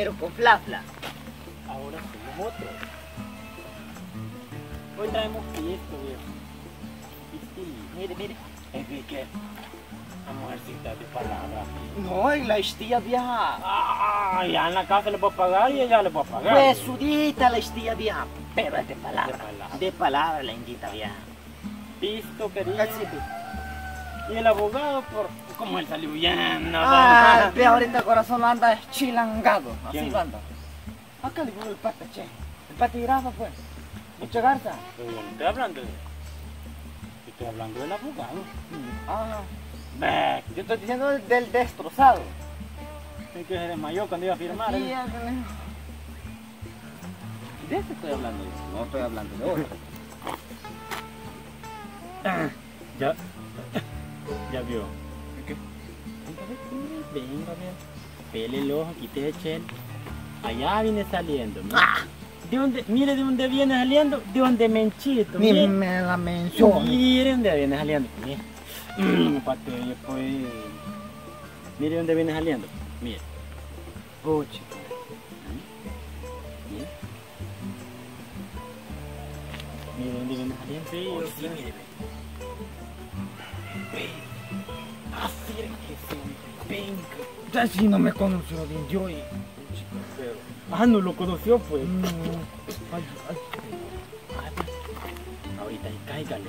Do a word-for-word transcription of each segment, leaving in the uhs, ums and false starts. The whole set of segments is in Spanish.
pero con Flafla. Ahora somos otros. Hoy traemos pisto, viejo. Pistillo. Mire, mire. Enrique, la mujercita de palabra. No, y la estilla vieja. Ah, ya en la casa le puedo pagar y ella le puedo pagar. Pues sudita la estilla vieja, pero es de palabra. De palabra. De palabra la indita vieja. Pisto, querido. Así, pues. Y el abogado, por como él salió huyendo. Ah, ve ahorita el corazón anda chilangado. Así ¿Quién? lo anda. Acá le digo el pata, che. El pata y Rafa, pues. Mucha garza. Pero yo no estoy hablando de... Estoy hablando del abogado. Ah, Ve, yo estoy diciendo del, del destrozado. es que se desmayó cuando iba a firmar. Sí, ¿eh? ya, que- de ese estoy hablando, yo. No estoy hablando de otro. Ya, ya vio. ¿Qué? Venga, venga, venga. Pele el ojo, quite el chel. Allá viene saliendo. Mire. Ah, ¿De dónde, mire de dónde viene saliendo, de dónde menchito. ni Mire, me la menciono. mire dónde viene saliendo. Mire, mm, pateo, pues. Mire dónde viene saliendo. Mire. Puchi. Mire. Mire dónde viene saliendo. Sí, Oh, yo sí, sé. mire. Así es que se venga. Ya si no me conoció bien yo y... Ah, no lo conoció, pues. No. Ay, ay. Ahorita ahí, cáigale.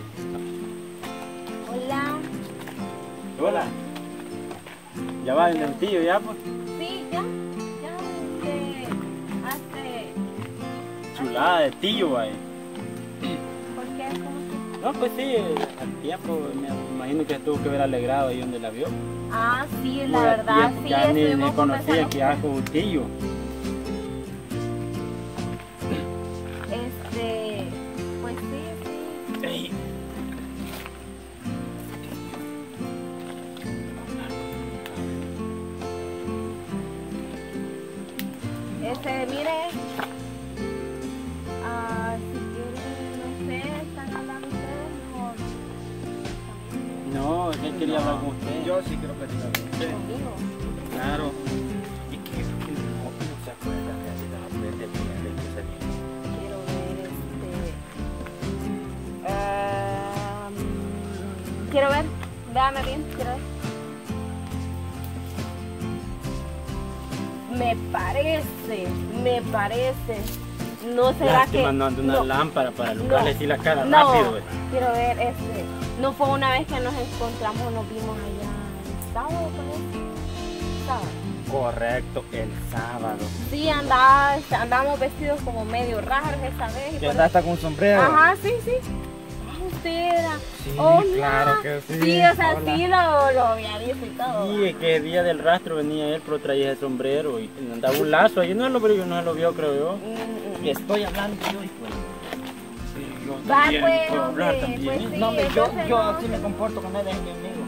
Hola. Hola. Ya va en el tío, ya, pues. Sí, ya. Ya, este. Hace. Chulada de tío, ahí. ¿Por qué? ¿Cómo se.? No, pues sí, al tiempo, me imagino que tuvo que haber alegrado ahí donde la vio. Ah, sí, la Muy al verdad, tiempo, sí. ya ni, ni estuvimos conocía conversando. que era su tío. Este. Pues sí, sí. Ey. Este, mire. Ah, si quieren, no sé, están hablando ustedes mejor. No, él quería hablar con usted. Yo sí quiero platicar con usted. Conmigo. Claro. Y que, que no, no se acuerda de la realidad de de que salí. Quiero ver, este. ah, quiero ver, véame bien, quiero ver. Me parece, me parece. No será Lástima, que. no anda una no, lámpara para alumbrar no, así la cara no, rápido, güey. quiero ver, este. No fue una vez que nos encontramos, nos vimos allá el sábado, parece. Sábado. Correcto, el sábado. Sí, andaba, andábamos vestidos como medio raros esa vez. y Que por anda hasta con sombrero. Ajá, sí, sí. Ah, usted era. Sí, Hola. claro que sí. Sí, o sea, Hola. sí lo, lo había visto y todo. Sí, es que el día del rastro venía él, pero traía el sombrero y andaba un lazo ahí. No lo, pero yo no lo vio, creo yo. Mm, Y estoy hablando yo y pues. Sí, yo Va, también pues, puedo hablar hombre, también. pues ¿eh? sí. No, hombre, yo, entonces yo no. así me comporto con él, es mi amigo.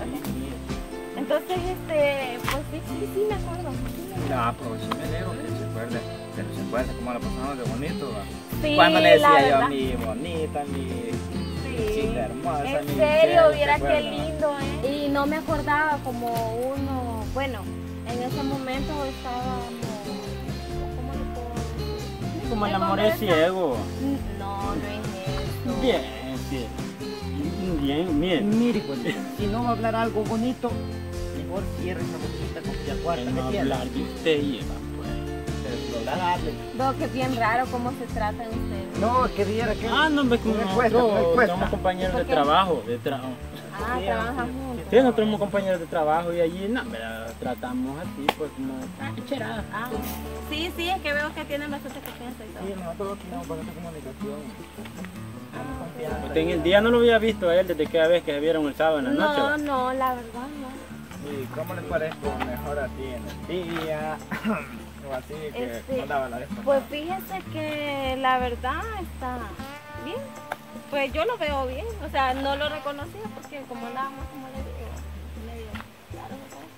Entonces, este, pues sí, sí, sí me acuerdo. Sí, me acuerdo. No, pero sí me alegro que se acuerde, que se acuerde cómo la pasamos de bonito. ¿va? Sí, Cuando le la decía yo a verdad. mi bonita, mi Sí. chica hermosa, mi En serio, cielo, viera ¿se qué acuerda? lindo, ¿eh? Y no me acordaba como uno, bueno, en ese momento estábamos, ¿cómo le puedo decir? Como el En amor es conversa- ciego. No, no es eso. Bien, bien. Bien, bien. Mire, pues, si no va a hablar algo bonito, mejor cierre esa boquita con la cuarta Para que no tiene. hablar de usted y Eva, pues. Pero hablarle. Veo que es bien raro cómo se tratan ustedes. No, que viera que... Ah, no, ves como me cuesta, nosotros me cuesta. somos compañeros de ¿Por qué? trabajo. De tra- Ah, Sí, trabajan sí, juntos. Sí, nosotros somos compañeros de trabajo y allí, no, pero tratamos así, pues como... Ah, qué cherada. Ah, sí, sí, es que veo que tienen bastante confianza y Sí, todo. nosotros tenemos bastante comunicación. Tenemos confianza. Usted en el día no lo había visto a él desde aquella vez que se vieron el sábado en la noche. No, ¿va? no, la verdad no. ¿Y cómo les parezco mejor así en el día? O así que Este, no daba la vez pasada? Pues fíjese que la verdad está bien. Pues yo lo veo bien. O sea, no lo reconocía porque como andábamos, como le digo, medio claro,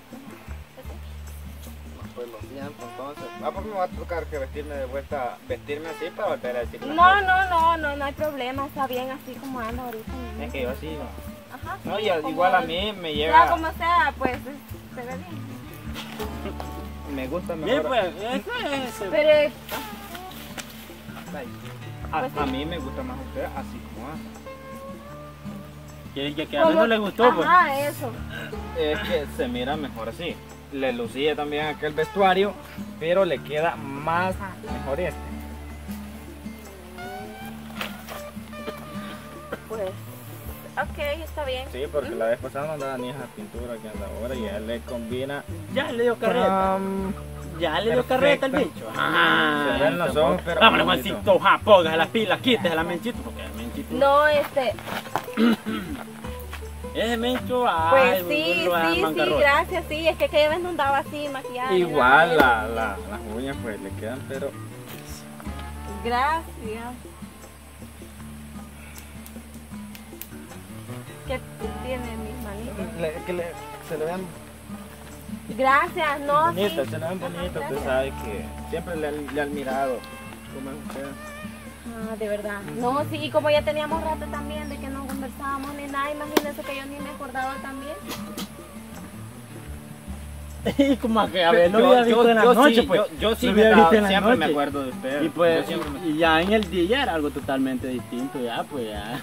¿sabes? Pues lo siento, entonces. Ah, pues me va a tocar que vestirme de vuelta, vestirme así para volver a decir las No, cosas. no, no, no, no hay problema. Está bien así como ando ahorita. Es que yo así, ¿no? Ajá. No, sí, y como- igual a mí me Sea llega... como sea, pues se ve bien. me gusta Bien, mejor. pues, eso es. Pero, A, pues sí. a mí me gusta más usted así como hace. Que, que, que a mí no le gustó, pues. Ajá, eso. Es que se mira mejor así. Le lucía también aquel vestuario, pero le queda más mejor este. Pues, ok, está bien. Sí, porque la vez pasada no andaba ni esa pintura que anda ahora y él le combina. Ya le dio carreta. Um, Ya le dio perfecto. carreta al bicho. Ah, Se ven los ojos, pero vámonos, bonito. Juancito, ja, póngase las pilas, quítese la menchito, porque el menchito. No, este, Ese mencho, ay, pues sí, lo deja sí, sí, mancarrota. gracias, sí, es que aquella vez no andaba así, maquillada. ni igual nada de la, la, las uñas pues le quedan, pero eso. Gracias. ¿Qué tiene mis manitas? le- que le- se le ven Gracias, no, bonitas, sí. se le ven Ajá, bonitas. Usted gracias. sabe que siempre le, han- le han mirado cómo es usted. Ah, de verdad. No, sí, y como ya teníamos rato también de que no conversábamos ni nada, imagínense que yo ni me acordaba también. Y como que a ver, lo Yo- había visto yo- en la yo noche, sí, pues. yo- yo sí Lo me había daba- visto en la siempre me noche. acuerdo de usted. Y pues, Yo siempre me- y ya en el día ya era algo totalmente distinto, ya, pues ya.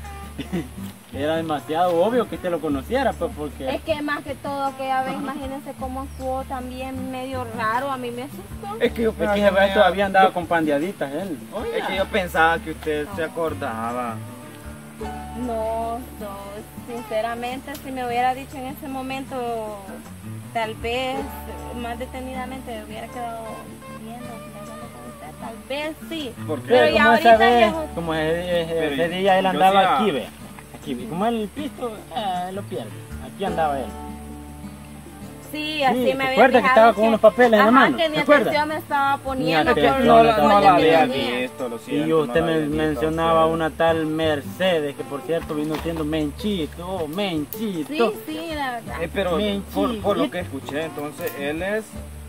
Era demasiado obvio que usted lo conociera, pues, porque. Es que más que todo aquella vez, imagínense cómo actuó también medio raro, a mí me asustó. Es que yo Es pensaba que que esa vez me- todavía andaba con pandeaditas él. Es que yo pensaba que usted se acordaba. No, no, sinceramente, si me hubiera dicho en ese momento, tal vez más detenidamente me hubiera quedado viendo, hablando con usted, tal vez sí. Porque Pero ya como esa ahorita vez, ya- como ese, ese- Pero ese día él yo andaba sí a- aquí, ve. Aquí, ve. Como el pisto, eh, lo pierde. Aquí andaba él. Sí, así Sí, me ¿te había acuerdas que fijado estaba con unos papeles en la ajá, mano? que mi ¿Te acuerdas? atención me estaba poniendo atención, por no los la- no colores la que había tenía. visto, lo siento. Y usted no la me había visto, mencionaba usted. una tal Mercedes, que por cierto vino siendo Menchito, oh, Menchito. Sí, sí, la verdad. Eh, pero Menchito. por, por lo que escuché, entonces él es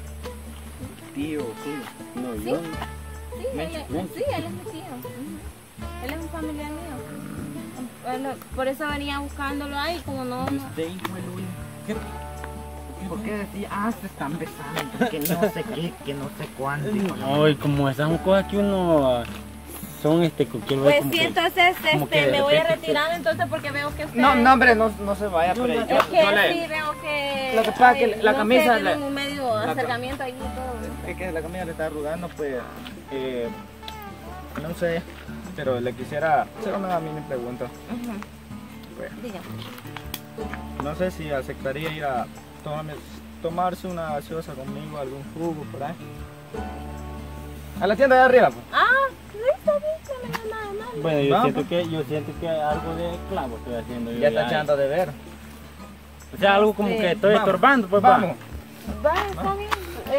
tío, sí. No, Sí. yo. Sí, él, Menchi, es- Menchi. sí, él es mi tío. Ujú. Él es un familiar mío. Bueno, por eso venía buscándolo ahí, como no. Y no- usted, hijo de Luis, ¿qué? ¿Por qué decía, ah, se están besando, que no sé qué, que no sé cuánto? No, y como esas son cosas que uno. ah, Son este, que quiero ver Pues como sí, que- entonces como este, que de me voy a repente retirar entonces porque veo que usted... No, no, hombre, no, no se vaya, pero yo, Es que yo le... sí veo que... Lo que pasa es que ay, la no camisa sé, le- tiene un medio la ca- acercamiento ahí y todo. Es que la camisa le está arrugando, pues, eh, no sé, pero le quisiera hacer una mini pregunta. Ujú. Pues, Dígame. no sé si aceptaría ir a tomarme- tomarse una gaseosa conmigo, algún jugo por ahí. A la tienda de arriba, pues. Ah, no está bien, no me da nada mal. Bueno, yo Vamos. siento que yo siento que algo de clavo estoy haciendo yo. Ya está echando de ver. O sea, algo como Sí. que estoy Vamos, estorbando, pues va. Vamos. Va, está bien.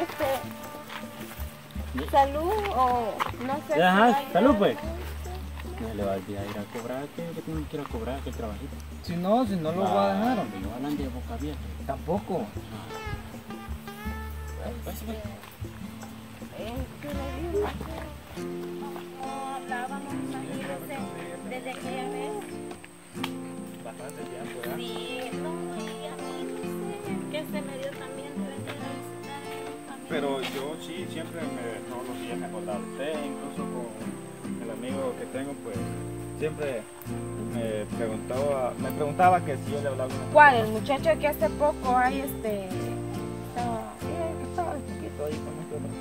Este... Salud o no sé. Ajá, si hay- salud, pues. Ya le va a ir a cobrar, que que tiene que ir a cobrar, que trabajito. Si no, si no lo voy a dejar. Hombre, yo hablan de boca abierta. Tampoco. Pues, pues. Este, le digo que no hablábamos, imagínense, desde aquella vez. Bastante tiempo, ¿ya? Sí, no, y a mí no sé, que se me dio también de venir a visitar a mi familia. Pero yo sí, siempre me, todos los días me acordaba de usted, incluso con el amigo que tengo, pues siempre me preguntaba, me preguntaba que si yo le hablaba una ¿Cuál? El muchacho que hace poco hay este... Estaba... Sí, que estaba chiquito ahí con nosotros.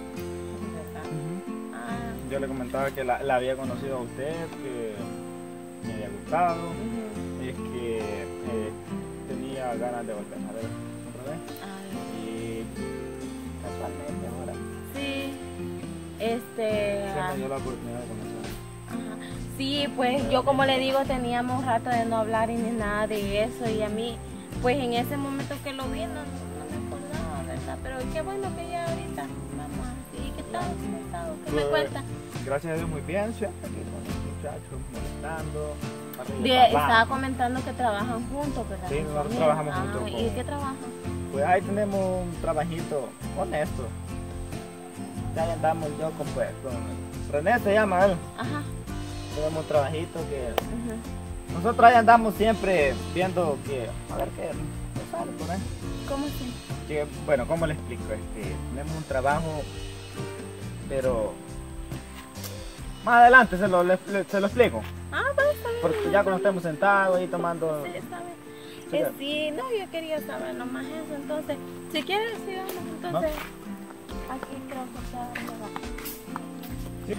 Ah, Yo le comentaba que la, la había conocido a usted, que me había gustado, ujú. es que eh, tenía ganas de volver a ver otra vez. Ah, Y casualmente ahora sí, este... se ah, me dio la oportunidad de conocer. ajá. Sí, pues yo como le digo teníamos rato de no hablar y ni nada de eso y a mí pues en ese momento que lo vi no, no me acordaba, ¿verdad? Pero qué bueno que ya ahorita vamos así, ¿qué tal? ¿Cómo ha estado? ¿Qué me Pues, cuenta? Gracias a Dios muy bien, siempre aquí con los muchachos molestando. arriba y De- para abajo. estaba comentando que trabajan juntos, ¿verdad? Sí, nosotros También. trabajamos Ah, juntos ¿y con- de qué trabajan? Pues ahí tenemos un trabajito honesto. Ya andamos yo con, pues, con René se llama él. Ajá. Tenemos un trabajito que Ujú. nosotros ahí andamos siempre viendo que a ver qué qué sale por ahí. ¿Cómo así? Que, bueno, ¿cómo le explico? Este, tenemos un trabajo, pero más adelante se lo, le- le- se lo explico. Ah, bueno, está bien. Porque ya cuando estemos sentados ahí tomando... Sí, está bien. Sí, Eh, ya. sí, no, yo quería saber nomás eso. Entonces, si quieres, sigamos. Entonces, aquí creo que está. Sí.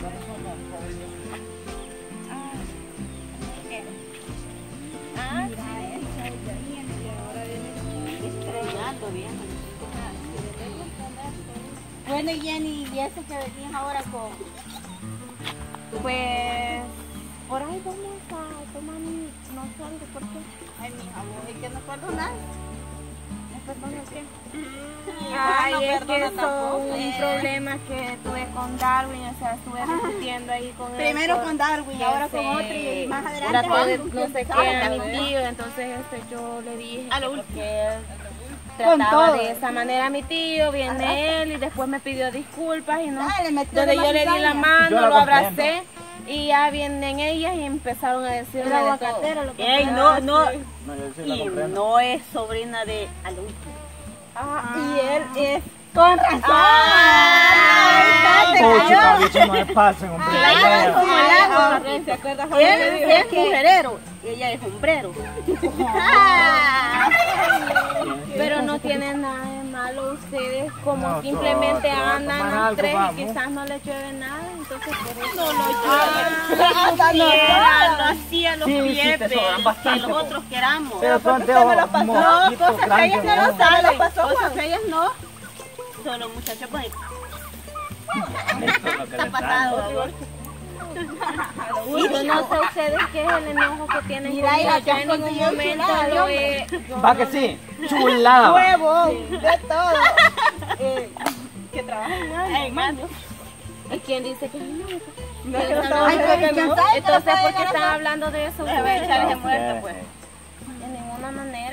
Ah, sí. Estrenando bien. Bueno, Jenny, ¿y eso que venís ahora con? Pues, por ahí vamos a tomar, no sé algo, ¿por qué? Ay, mi amor, ¿y que no perdonas? ¿No perdón qué? Ay, Ay, no es que perdona eso tampoco, un eh. problema que tuve con Darwin, o sea, estuve discutiendo ahí con él. Primero por- con Darwin, que ahora se con otro y más adelante trató de con no sé quién qué sabe, a mi ¿verdad? tío, entonces este, yo le dije A que lo porque él Con trataba todo. de esa manera a mi tío, viene él y después me pidió disculpas y no, Dale, metió donde de yo le di la cizaña. Yo mano, la lo comprendo. abracé y ya vienen ellas y empezaron a decirme Era de todo. aguacatero lo que Ey, fue. no, no, No, yo sí la y comprendo. no es sobrina de Alonso. Ah, Y él es con razón. Ay, Ay, Oh, te chica, cayó. bicho, no me pasen, hombre. Claro, Vaya. como el agua. ¿se acuerda Él es mujerero y ella es hombrero. Pero no tienen nada de malo ustedes, como No, simplemente so- so- andan tomar los algo, tres vamos. y quizás no les llueve nada, entonces por eso. No lo Hasta llueve. nosotros. Lo hacía los Sí, sí, pies te sobran que bastante, los po. otros queramos. Pero son de usted me lo pasó. mosquitos Cosas que grandes, ellas no ¿no? lo saben, pasó, cosas Juan? que ellas no. Solo muchachos pues Esto es lo que está les pasado. traigo. amor. Y yo no sé ustedes qué es el enojo que tienen Mira, conmigo. hija, Yo que en has ningún conseguido momento chulada de lo hombre. he... yo Va no que lo- sí, chulada. Huevo, de todo. Eh, que trabaja en algo. Ay, mano. ¿Y quién dice que no? No, ¿Quién que no sabe? estaba- Ay, pero ¿quién sabe? Entonces, ¿por qué Pero están hablando de eso Déjame ustedes? echarles de muerto pues. De ninguna manera.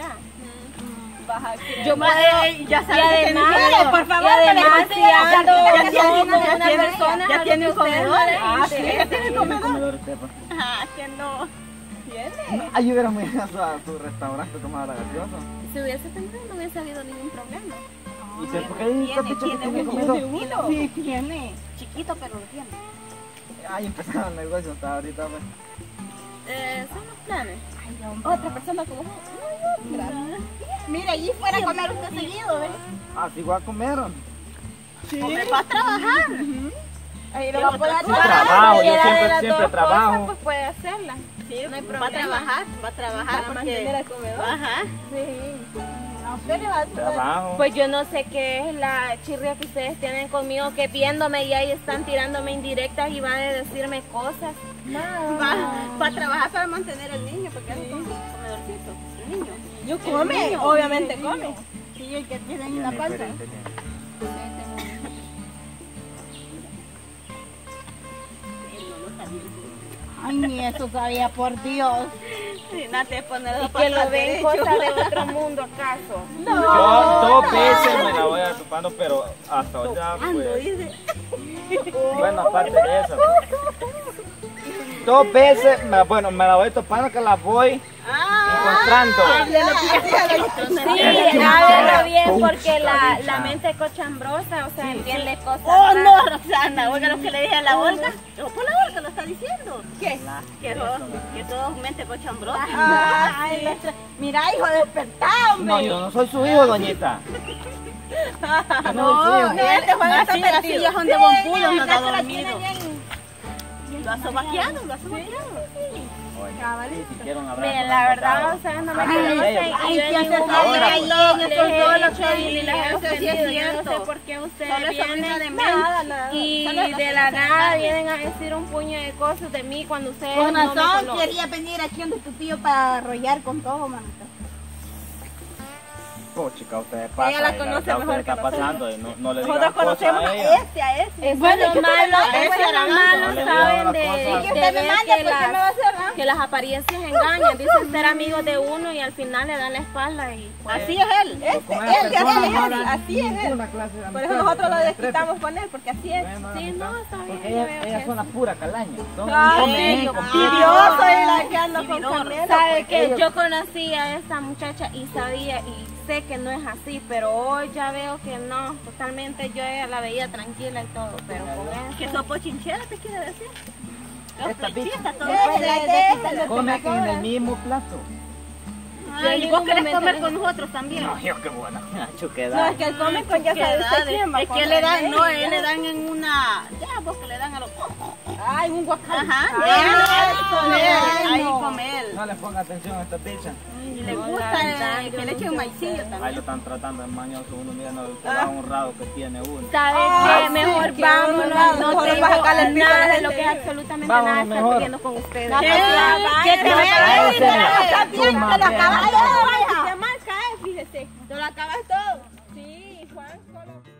Yo puedo- ya Y sabes que además, tiene- por favor, y que le además, consiga si ya- ando ya con tiene- una ya tiene- persona, ya algo tiene que un ustedes no comedor. les Ah, sí, interesa. ya tiene un comedor. Comedor usted, pues. Ah, que no. Ayúdame a su, a su restaurante a tomar la gaseosa. Si hubiese tenido, no hubiese habido ningún problema. ¿Y usted por qué dice Tiene, dicho que tiene, tiene tiene comedor? uno. Sí, tiene. Chiquito, pero lo tiene. Ay, empezaron el negocio hasta ahorita, pues. Eh, son los planes. Otra persona como vos. Mira, allí fuera a comer usted seguido, ¿ves? Así voy a comer. Hombre, va a trabajar. Ahí lo va a poder Sí, trabajo, yo siempre, siempre trabajo. Pues puede hacerla. Sí, No hay va a problema. trabajar, va a trabajar porque... comedor. Ajá. Sí. A usted le va a Trabajo. Pues yo no sé qué es la chirria que ustedes tienen conmigo, que viéndome y ahí están tirándome indirectas y van a decirme cosas. Va, va a trabajar para mantener al niño porque es un comedorcito. El niño. Yo come, obviamente come. Sí, el que tiene una Tiene panza. diferente, tiene. Ay, ni eso sabía, por Dios. Sí, nada, te pone Y los que lo patas ven derechos. cosas de otro mundo, ¿acaso? Yo dos veces me la voy a topando, pero hasta ahorita, Ando, pues, dice. bueno, aparte de eso. Dos veces, me- bueno, me la voy topando que la voy encontrando. Sí, háblelo bien porque la, la mente cochambrosa, o sea, entiende cosas. Oh, raras. no, Roxana, oiga lo que le dije a la Olga. Digo, por la Olga lo está diciendo. ¿Qué? Que, ro- que todo es mente cochambrosa. Ay, nuestra- mira, hijo, despertá, hombre. No, yo no soy su hijo, doñita. Yo no soy su hijo. Él te juega Así, hasta así, sillas donde sí, bombulos no en anda casa la dormido. tiene bien. Lo ha sobaqueado, lo ha sobaqueado. Sí, si quieren hablar. Miren, la verdad, ustedes no me Ay, conocen ay, y yo en ¿qué ningún haces momento ahí en les esos he solos, dicho Chely? ni les he Eso sí es ofendido. Yo no cierto. sé por qué ustedes Solo es sobrina de vienen Mel. Nada, nada. y Solo es de la nada vienen a decir un puño de cosas de mí cuando ustedes Con no me razón conocen. quería venir aquí donde tu tío para arrollar con todo, manito. Oh, chica, ustedes pasan. Ella la y conoce verdad, mejor usted que está pasando y no, no le digan Nosotros cosas conocemos a a ella. este, a este. Eso es lo malo, ese eso es lo era malo, no le saben digan de, las cosas. de Y que usted me ver manda, que ¿por qué me va a las, hacer, ah? que las apariencias engañan, dicen ser amigos de uno y al final le dan la espalda y pues, Así es él. Este, Con él esa que persona así no es, habrá así es él. ninguna clase de Por amistad, eso nosotros lo porque desquitamos con él, porque así es. Bueno, sí, amistad. no, está bien, Porque ya ellas, veo ellas que son la pura calaña. Son Ay, comen, yo- compiten. Envidioso y la que anda con Vividor. Carmelo. sabe pues, que ellos- yo conocí a esta muchacha y sabía y sé que no es así, pero hoy ya veo que no, totalmente yo ella la veía tranquila y todo, pero con eso... ¿Qué sopo chinchera te quiere decir? Los Esta flechistas, todo Ese, eso. ese. Come en el mismo plato. Ay, ¿y vos querés comer con nosotros también? No, yo qué buena. No, Chuquedad. es que él come con ya sabe usted quién va a Es que comer. le dan, no, él le dan en una, ya vos que le dan a los, Ay, un guacamole. ajá, Ah, eso, con él, ahí no. con él. No le ponga atención a esta picha. Y le No, gusta la verdad, eh, yo que le no echen sé. maicillo Ahí lo también. están tratando de mañoso uno, mira, no, el trabajo honrado que tiene uno. ¿Sabes Ah, qué? Mejor sí, qué vámonos, honrado, no mejor tengo vas a sacarle el pico a la nada de gente. lo que es absolutamente Vámonos nada estar mejor. peleando con ustedes. No, ¿Qué? no, ¿Qué te no, voy a no, decir? no, Te lo Está bien, Tu te lo madre. acabas todo, Si vaya. te mal cae, fíjese. Te lo acabas todo. Sí, Juan, solo.